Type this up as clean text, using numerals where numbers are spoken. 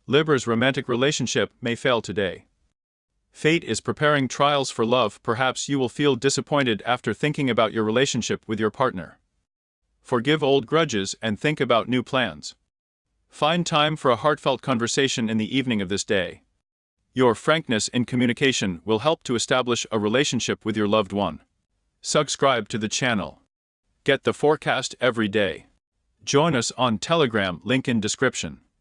Libra's romantic relationship may fail today. Fate is preparing trials for love. Perhaps you will feel disappointed after thinking about your relationship with your partner. Forgive old grudges and think about new plans. Find time for a heartfelt conversation in the evening of this day. Your frankness in communication will help to establish a relationship with your loved one. Subscribe to the channel. Get the forecast every day. Join us on Telegram, link in description.